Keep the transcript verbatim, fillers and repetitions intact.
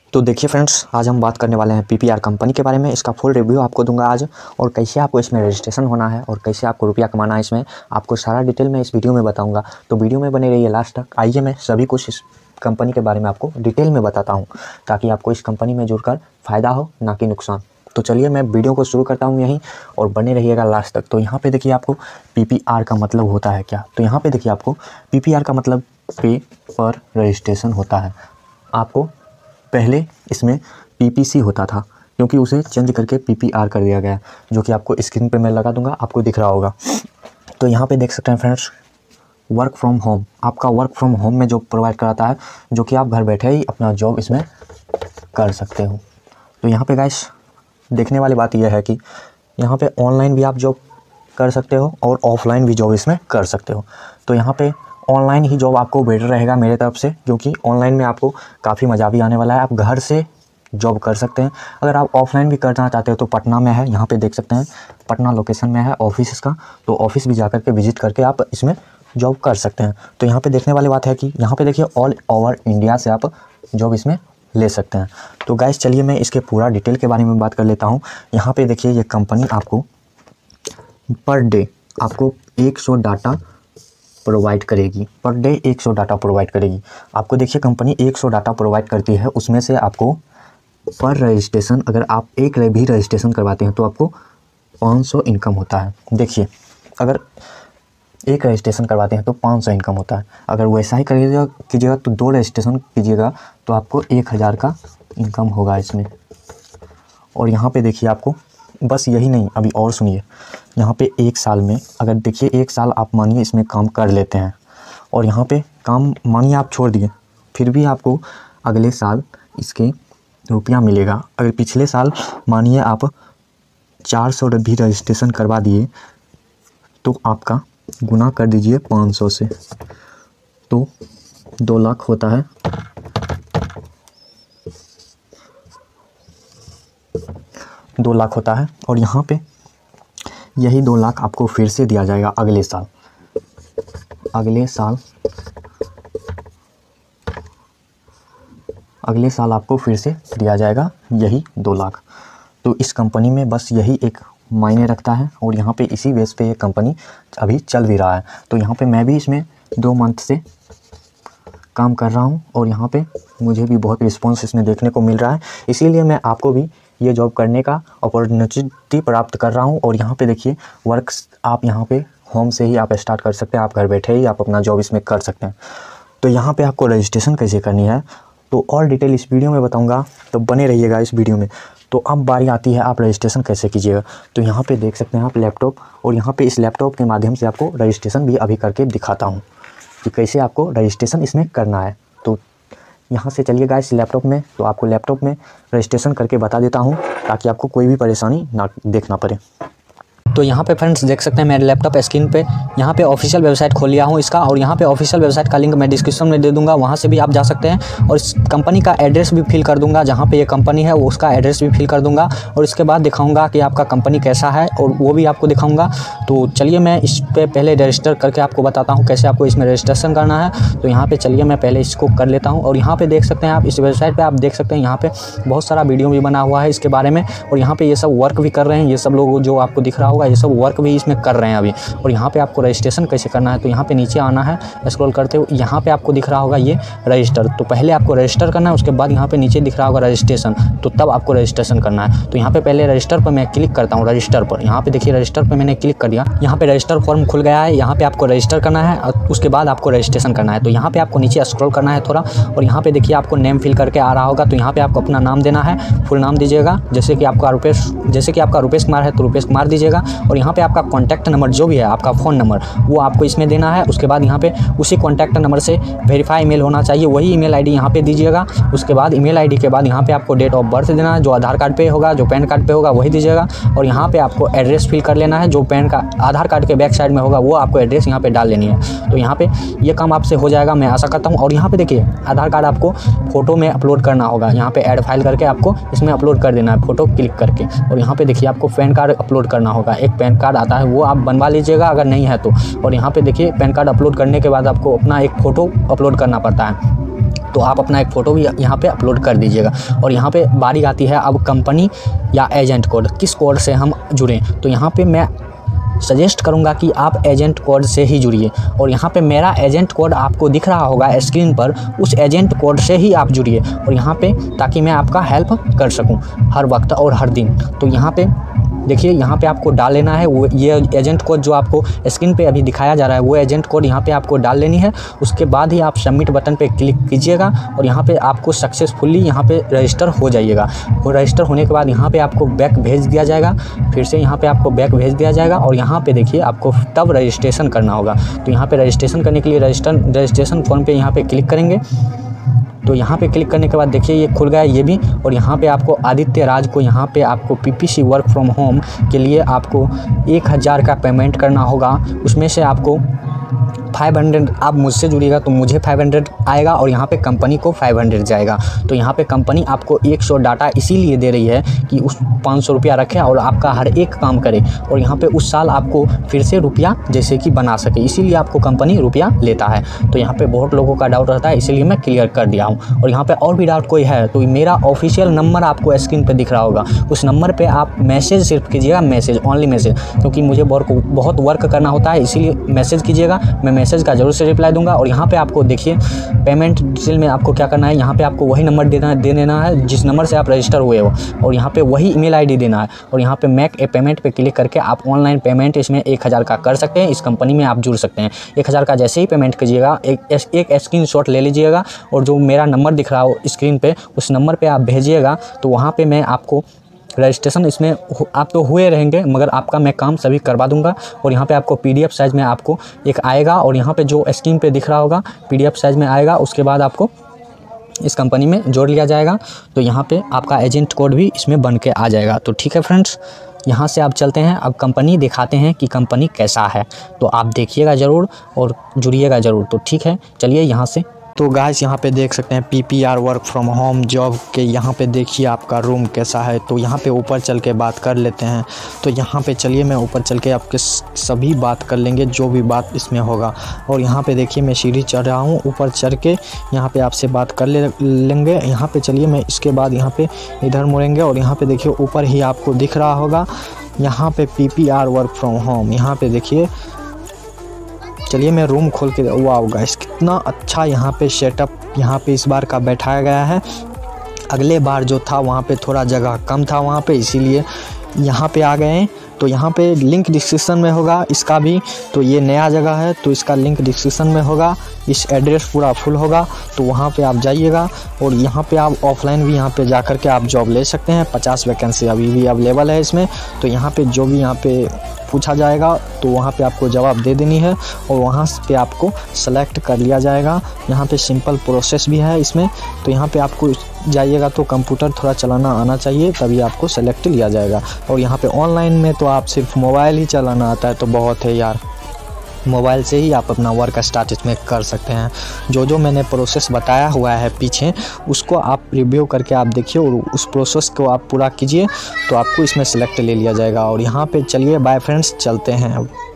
तो देखिए फ्रेंड्स, आज हम बात करने वाले हैं पीपीआर कंपनी के बारे में। इसका फुल रिव्यू आपको दूंगा आज, और कैसे आपको इसमें रजिस्ट्रेशन होना है और कैसे आपको रुपया कमाना है, इसमें आपको सारा डिटेल में इस वीडियो में बताऊंगा। तो वीडियो में बने रहिए लास्ट तक। आइए मैं सभी कुछ इस कंपनी के बारे में आपको डिटेल में बताता हूँ, ताकि आपको इस कंपनी में जुड़कर फ़ायदा हो, ना कि नुकसान। तो चलिए मैं वीडियो को शुरू करता हूँ यहीं, और बने रहिएगा लास्ट तक। तो यहाँ पे देखिए आपको पीपीआर का मतलब होता है क्या। तो यहाँ पे देखिए आपको पीपीआर का मतलब पे पर रजिस्ट्रेशन होता है। आपको पहले इसमें पीपीसी होता था, क्योंकि उसे चेंज करके पीपीआर कर दिया गया, जो कि आपको स्क्रीन पे मैं लगा दूंगा, आपको दिख रहा होगा। तो यहाँ पे देख सकते हैं फ्रेंड्स, वर्क फ्रॉम होम, आपका वर्क फ्रॉम होम में जॉब प्रोवाइड कराता है, जो कि आप घर बैठे ही अपना जॉब इसमें कर सकते हो। तो यहाँ पे गाइस देखने वाली बात यह है कि यहाँ पे ऑनलाइन भी आप जॉब कर सकते हो और ऑफलाइन भी जॉब इसमें कर सकते हो। तो यहाँ पे ऑनलाइन ही जॉब आपको बेटर रहेगा मेरे तरफ से, क्योंकि ऑनलाइन में आपको काफ़ी मज़ा भी आने वाला है। आप घर से जॉब कर सकते हैं। अगर आप ऑफलाइन भी करना चाहते हो तो पटना में है, यहाँ पे देख सकते हैं पटना लोकेशन में है ऑफिस इसका। तो ऑफिस भी जा कर के विजिट करके आप इसमें जॉब कर सकते हैं। तो यहाँ पे देखने वाली बात है कि यहाँ पे देखिए ऑल ओवर इंडिया से आप जॉब इसमें ले सकते हैं। तो गाइस चलिए मैं इसके पूरा डिटेल के बारे में बात कर लेता हूँ। यहाँ पे देखिए ये कंपनी आपको पर डे आपको सौ डाटा प्रोवाइड करेगी। पर डे सौ डाटा प्रोवाइड करेगी आपको। देखिए कंपनी सौ डाटा प्रोवाइड करती है, उसमें से आपको पर रजिस्ट्रेशन, अगर आप एक भी रजिस्ट्रेशन करवाते हैं तो आपको पाँच सौ इनकम होता है। देखिए अगर एक रजिस्ट्रेशन करवाते हैं तो पाँच सौ इनकम होता है। अगर वैसा ही करिएगा कीजिएगा तो दो रजिस्ट्रेशन कीजिएगा तो आपको एक हज़ार का इनकम होगा इसमें। और यहाँ पे देखिए आपको बस यही नहीं, अभी और सुनिए। यहाँ पे एक साल में, अगर देखिए एक साल आप मानिए इसमें काम कर लेते हैं, और यहाँ पे काम मानिए आप छोड़ दिए, फिर भी आपको अगले साल इसके रुपया मिलेगा। अगर पिछले साल मानिए आप चार सौ भी रजिस्ट्रेशन करवा दिए, तो आपका गुना कर दीजिए पाँच सौ से, तो दो लाख होता है। दो लाख होता है, और यहाँ पे यही दो लाख आपको फिर से दिया जाएगा अगले साल। अगले साल अगले साल आपको फिर से दिया जाएगा यही दो लाख। तो इस कंपनी में बस यही एक मायने रखता है, और यहाँ पे इसी बेस पे ये कंपनी अभी चल भी रहा है। तो यहाँ पे मैं भी इसमें दो मंथ से काम कर रहा हूँ, और यहाँ पे मुझे भी बहुत रिस्पॉन्स इसमें देखने को मिल रहा है। इसीलिए मैं आपको भी ये जॉब करने का अपॉर्चुनिटी प्राप्त कर रहा हूँ। और यहाँ पे देखिए वर्क आप यहाँ पे होम से ही आप स्टार्ट कर सकते हैं। आप घर बैठे ही आप अपना जॉब इसमें कर सकते हैं। तो यहाँ पे आपको रजिस्ट्रेशन कैसे करनी है तो और डिटेल इस वीडियो में बताऊँगा, तो बने रहिएगा इस वीडियो में। तो अब बारी आती है आप रजिस्ट्रेशन कैसे कीजिएगा। तो यहाँ पे देख सकते हैं आप लैपटॉप, और यहाँ पे इस लैपटॉप के माध्यम से आपको रजिस्ट्रेशन भी अभी करके दिखाता हूँ कि कैसे आपको रजिस्ट्रेशन इसमें करना है। तो यहाँ से चलिएगा इस लैपटॉप में, तो आपको लैपटॉप में रजिस्ट्रेशन करके बता देता हूँ, ताकि आपको कोई भी परेशानी ना देखना पड़े। तो यहाँ पे फ्रेंड्स देख सकते हैं मेरे लैपटॉप स्क्रीन पे यहाँ पे ऑफिशियल वेबसाइट खोल लिया हूँ इसका, और यहाँ पे ऑफिशियल वेबसाइट का लिंक मैं डिस्क्रिप्शन में दे दूँगा, वहाँ से भी आप जा सकते हैं। और इस कंपनी का एड्रेस भी फिल कर दूँगा, जहाँ पे ये कंपनी है वो उसका एड्रेस भी फिल कर दूँगा, और इसके बाद दिखाऊँगा कि आपका कंपनी कैसा है, और वो भी आपको दिखाऊँगा। तो चलिए मैं इस पर पहले रजिस्टर करके आपको बताता हूँ कैसे आपको इसमें रजिस्ट्रेशन करना है। तो यहाँ पर चलिए मैं पहले इसको कर लेता हूँ। और यहाँ पर देख सकते हैं आप इस वेबसाइट पर आप देख सकते हैं यहाँ पर बहुत सारा वीडियो भी बना हुआ है इसके बारे में, और यहाँ पर ये सब वर्क भी कर रहे हैं। ये सब लोग जो आपको दिख रहा होगा ये सब वर्क भी में कर रहे हैं अभी। और यहाँ पे आपको रजिस्ट्रेशन कैसे करना है, तो यहाँ पे नीचे आना है, स्क्रॉल करते हुए यहाँ पे आपको दिख रहा होगा ये रजिस्टर। तो पहले आपको रजिस्टर करना है, उसके बाद यहाँ पे नीचे दिख रहा होगा रजिस्ट्रेशन, तो तब आपको रजिस्ट्रेशन करना है। तो यहाँ पे पहले रजिस्टर पर मैं क्लिक करता हूँ, रजिस्टर पर। यहाँ पे देखिए रजिस्टर पर मैंने क्लिक कर दिया, यहाँ पे रजिस्टर फॉर्म खुल गया है। यहाँ पे आपको रजिस्टर करना है, और उसके बाद आपको रजिस्ट्रेशन करना है। तो यहाँ पे आपको नीचे स्क्रॉल करना है थोड़ा, और यहाँ पे देखिए आपको नेम फिल करके आ रहा होगा। तो यहाँ पे आपको अपना नाम देना है, फुल नाम दीजिएगा, जैसे कि आपका रुपेश जैसे कि आपका रुपेश कुमार है तो रुपेश कुमार दीजिएगा। और यहाँ पे आपका कॉन्टैक्ट नंबर जो भी है, आपका फ़ोन नंबर, वो आपको इसमें देना है। उसके बाद यहाँ पे उसी कॉन्टैक्ट नंबर से वेरीफाई ईमेल होना चाहिए, वही ईमेल आईडी यहाँ पे दीजिएगा। उसके बाद ईमेल आईडी के बाद यहाँ पे आपको डेट ऑफ बर्थ देना है, जो आधार कार्ड पे होगा, जो पैन कार्ड पे होगा वही दीजिएगा। और यहाँ पे आपको एड्रेस फिल कर लेना है, जो पैन का आधार कार्ड के बैक साइड में होगा वो आपको एड्रेस यहाँ पे डाल लेनी है। तो यहाँ पे ये काम आपसे हो जाएगा, मैं आशा करता हूँ। और यहाँ पे देखिए आधार कार्ड आपको फोटो में अपलोड करना होगा, यहाँ पे ऐड फाइल करके आपको इसमें अपलोड कर देना है फोटो क्लिक करके। और यहाँ पे देखिए आपको पैन कार्ड अपलोड करना होगा, एक पैन कार्ड आता है वो आप बनवा लीजिएगा अगर नहीं है तो। और यहाँ पे देखिए पैन कार्ड अपलोड करने के बाद आपको अपना एक फ़ोटो अपलोड करना पड़ता है। तो आप अपना एक फ़ोटो भी यहाँ पे अपलोड कर दीजिएगा। और यहाँ पे बारी आती है अब कंपनी या एजेंट कोड, किस कोड से हम जुड़ें। तो यहाँ पे मैं सजेस्ट करूंगा कि आप एजेंट कोड से ही जुड़िए। और यहाँ पे मेरा एजेंट कोड आपको दिख रहा होगा स्क्रीन पर, उस एजेंट कोड से ही आप जुड़िए और यहाँ पे, ताकि मैं आपका हेल्प कर सकूं हर वक्त और हर दिन। तो यहाँ पे देखिए, यहाँ पे आपको डाल लेना है वो ये एजेंट कोड जो आपको स्क्रीन पे अभी दिखाया जा रहा है, वो एजेंट कोड यहाँ पे आपको डाल लेनी है। उसके बाद ही आप सबमिट बटन पे क्लिक कीजिएगा और यहाँ पे आपको सक्सेसफुली यहाँ पे रजिस्टर हो जाइएगा। और रजिस्टर होने के बाद यहाँ पे आपको बैक भेज दिया जाएगा, फिर से यहाँ पे आपको बैक भेज दिया जाएगा और यहाँ पे देखिए आपको तब रजिस्ट्रेशन करना होगा। तो यहाँ पे रजिस्ट्रेशन करने के लिए रजिस्टर रजिस्ट्रेशन फॉर्म पे यहाँ पे क्लिक करेंगे। तो यहाँ पे क्लिक करने के बाद देखिए ये खुल गया ये भी। और यहाँ पे आपको आदित्य राज को यहाँ पे आपको पीपीसी वर्क फ्रॉम होम के लिए आपको एक हज़ार का पेमेंट करना होगा। उसमें से आपको फाइव हंड्रेड, आप मुझसे जुड़िएगा तो मुझे फाइव हंड्रेड आएगा और यहाँ पे कंपनी को फाइव हंड्रेड जाएगा। तो यहाँ पे कंपनी आपको एक सौ डाटा इसीलिए दे रही है कि उस पाँच सौ रुपया रखे और आपका हर एक काम करे और यहाँ पे उस साल आपको फिर से रुपया जैसे कि बना सके, इसीलिए आपको कंपनी रुपया लेता है। तो यहाँ पे बहुत लोगों का डाउट रहता है, इसीलिए मैं क्लियर कर दिया हूँ। और यहाँ पे और भी डाउट कोई है तो मेरा ऑफिशियल नंबर आपको स्क्रीन पर दिख रहा होगा, उस नंबर पर आप मैसेज सिर्फ कीजिएगा, मैसेज ओनली मैसेज, क्योंकि मुझे बहुत बहुत वर्क करना होता है, इसीलिए मैसेज कीजिएगा। मैं मैसेज का जरूर से रिप्लाई दूंगा। और यहाँ पे आपको देखिए पेमेंट डिटेल में आपको क्या करना है, यहाँ पे आपको वही नंबर देना दे देना है जिस नंबर से आप रजिस्टर हुए हो और यहाँ पे वही ईमेल आईडी देना है। और यहाँ पे मेक ए पेमेंट पे क्लिक करके आप ऑनलाइन पेमेंट इसमें एक हज़ार का कर सकते हैं, इस कंपनी में आप जुड़ सकते हैं। एक हज़ार का जैसे ही पेमेंट कीजिएगा एक एक स्क्रीनशॉट ले लीजिएगा और जो मेरा नंबर दिख रहा हो स्क्रीन पे उस नंबर पर आप भेजिएगा। तो वहाँ पर मैं आपको रजिस्ट्रेशन इसमें आप तो हुए रहेंगे मगर आपका मैं काम सभी करवा दूंगा। और यहाँ पे आपको पीडीएफ साइज़ में आपको एक आएगा और यहाँ पे जो स्क्रीन पे दिख रहा होगा पीडीएफ साइज़ में आएगा, उसके बाद आपको इस कंपनी में जोड़ लिया जाएगा। तो यहाँ पे आपका एजेंट कोड भी इसमें बन के आ जाएगा। तो ठीक है फ्रेंड्स, यहाँ से आप चलते हैं, अब कंपनी दिखाते हैं कि कंपनी कैसा है। तो आप देखिएगा ज़रूर और जुड़िएगा ज़रूर। तो ठीक है, चलिए यहाँ से। तो गाइस यहाँ पे देख सकते हैं PPR work from home job के, यहाँ पे देखिए आपका रूम कैसा है। तो यहाँ पे ऊपर चल के बात कर लेते हैं। तो यहाँ पे चलिए मैं ऊपर चल के आपके सभी बात कर लेंगे जो भी बात इसमें होगा। और यहाँ पे देखिए मैं सीढ़ी चढ़ रहा हूँ, ऊपर चढ़ के यहाँ पे आपसे बात कर ले लेंगे। यहाँ पे चलिए मैं इसके बाद यहाँ पे इधर मुड़ेंगे और यहाँ पे देखिए ऊपर ही आपको दिख रहा होगा यहाँ पे पीपीआर वर्क फ्रॉम होम। यहाँ पे देखिए, चलिए मैं रूम खोल के, वाह गाइस कितना अच्छा यहाँ पे सेटअप यहाँ पे इस बार का बैठाया गया है। अगले बार जो था वहाँ पे थोड़ा जगह कम था वहाँ पे, इसीलिए यहाँ पे आ गए हैं। तो यहाँ पे लिंक डिस्क्रिप्शन में होगा इसका भी। तो ये नया जगह है तो इसका लिंक डिस्क्रिप्शन में होगा, इस एड्रेस पूरा फुल होगा तो वहाँ पे आप जाइएगा। और यहाँ पे आप ऑफलाइन भी यहाँ पे जा कर के आप जॉब ले सकते हैं। पचास वैकेंसी अभी भी अवेलेबल है इसमें। तो यहाँ पे जो भी यहाँ पे पूछा जाएगा तो वहाँ पे आपको जवाब दे देनी है और वहाँ पे आपको सेलेक्ट कर लिया जाएगा। यहाँ पे सिंपल प्रोसेस भी है इसमें। तो यहाँ पे आपको जाइएगा तो कंप्यूटर थोड़ा चलाना आना चाहिए, तभी आपको सेलेक्ट लिया जाएगा। और यहाँ पे ऑनलाइन में तो आप सिर्फ मोबाइल ही चलाना आता है तो बहुत है यार, मोबाइल से ही आप अपना वर्क स्टार्ट इसमें कर सकते हैं। जो जो मैंने प्रोसेस बताया हुआ है पीछे उसको आप रिव्यू करके आप देखिए और उस प्रोसेस को आप पूरा कीजिए तो आपको इसमें सेलेक्ट ले लिया जाएगा। और यहाँ पे चलिए बाय फ्रेंड्स, चलते हैं अब।